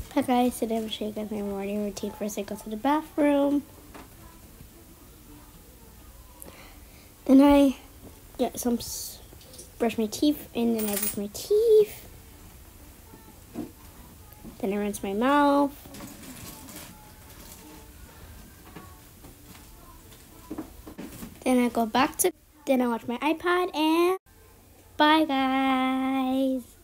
Hi guys, today I'm going to show you guys my morning routine. First I go to the bathroom. Then I get brush my teeth, and then I brush my teeth. Then I rinse my mouth. Then I go back to, then I watch my iPad, and bye guys.